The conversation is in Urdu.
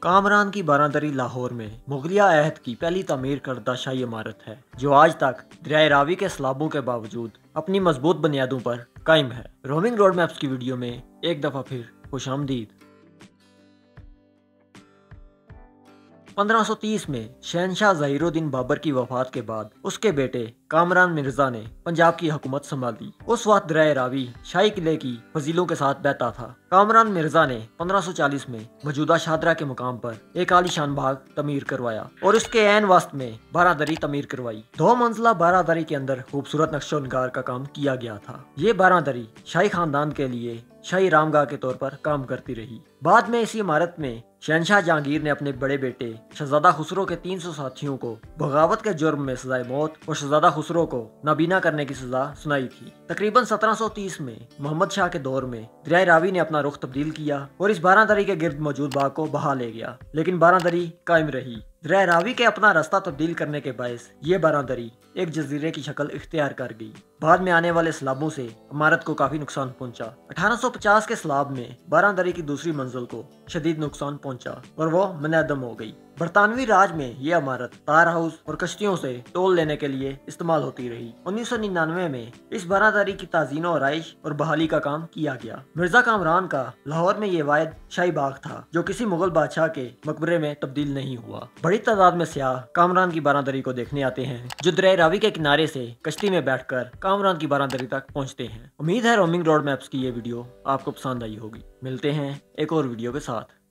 کامران کی بارادری لاہور میں مغلیہ عہد کی پہلی تعمیر کردہ شاہی عمارت ہے جو آج تک دریائے راوی کے سیلابوں کے باوجود اپنی مضبوط بنیادوں پر قائم ہے۔ رومنگ روڈ میپس کی ویڈیو میں ایک دفعہ پھر خوش آمدید۔ 1530 میں شہنشاہ ظہیر الدین بابر کی وفات کے بعد اس کے بیٹے کامران مرزا نے پنجاب کی حکومت سنبھالی۔ اس وقت دریائے راوی شاہی قلعے کی فضیلوں کے ساتھ بہتا تھا۔ کامران مرزا نے 1540 میں موجودہ شاہدرہ کے مقام پر ایک عالی شان باغ تعمیر کروایا اور اس کے عین وسط میں بارادری تعمیر کروائی۔ 2 منزلہ بارادری کے اندر خوبصورت نقش و نگار کا کام کیا گیا تھا۔ یہ بارادری شاہی خاندان کے لیے شاہی رام گاہ کے طور پر کام کرتی رہی۔ بعد میں اسی عمارت میں شہنشاہ جہانگیر نے اپنے بڑے بیٹے شہزادہ خسرو کے 300 ساتھیوں کو بغاوت کے جرم میں سزائے موت اور شہزادہ خسرو کو نابینا کرنے کی سزا سنائی تھی۔ تقریباً 1730 میں محمد شاہ کے دور میں دریائے راوی نے اپنا رخ تبدیل کیا اور اس بارادری کے گرد موجود باغ کو بہا لے گیا، لیکن بارادری قائم رہی۔ دریائے راوی کے اپنا راستہ تبدیل کرنے کے باعث یہ بارادری ایک جزیرے کی شکل اختیار کر گئی۔ بعد میں آنے والے سیلابوں سے عمارت کو کافی نقصان پہنچا۔ 1850 کے سیلاب میں بارادری کی دوسری منزل کو شدید نقصان پہنچا اور وہ منہدم ہو گئی۔ برطانوی راج میں یہ عمارت تار ہاؤس اور کشتیوں سے ٹول لینے کے لیے استعمال ہوتی رہی۔ 1999 میں اس بارادری کی تعزین و آرائش اور بحالی کا کام کیا گیا۔ مرزا کامران کا لاہور میں یہ واحد شاہی باغ تھا جو کسی مغل بادشاہ کے مقبرے میں تبدیل نہیں ہوا۔ بڑی تعداد میں سیاح کامران کی بارادری کو دیکھنے آتے ہیں جو دریائے راوی کے کنارے سے کشتی میں بیٹھ کر کامران کی بارادری تک پہنچتے ہیں۔ امید ہے رومنگ روڈ میپس کی یہ ویڈیو آپ کو پسند آئی ہوگی۔ ملتے ہیں ایک اور ویڈیو کے ساتھ۔